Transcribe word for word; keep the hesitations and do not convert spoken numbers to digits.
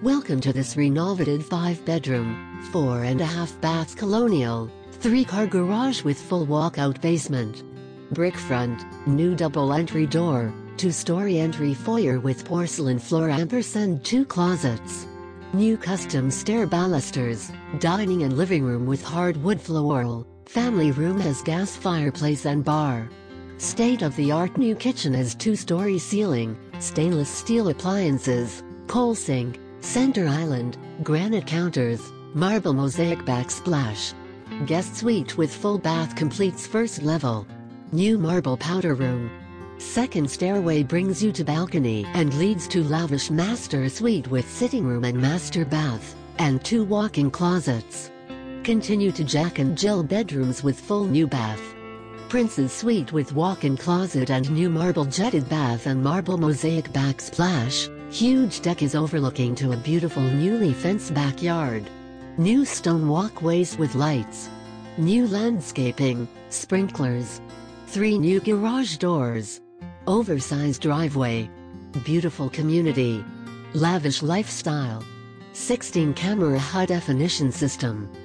Welcome to this renovated five-bedroom, four and a half bath colonial, three-car garage with full walkout basement. Brick front, new double entry door, two-story entry foyer with porcelain floor ampersand two closets. New custom stair balusters, dining and living room with hardwood floor. Family room has gas fireplace and bar. State-of-the-art new kitchen has two-story ceiling, stainless steel appliances, coal sink, center island, granite counters, marble mosaic backsplash. Guest suite with full bath completes first level. New marble powder room. Second stairway brings you to balcony and leads to lavish master suite with sitting room and master bath, and two walk-in closets. Continue to Jack and Jill bedrooms with full new bath. Princess suite with walk-in closet and new marble jetted bath and marble mosaic backsplash. Huge deck is overlooking to a beautiful newly fenced backyard. New stone walkways with lights. New landscaping, sprinklers. Three new garage doors. Oversized driveway. Beautiful community. Lavish lifestyle. sixteen camera high definition system.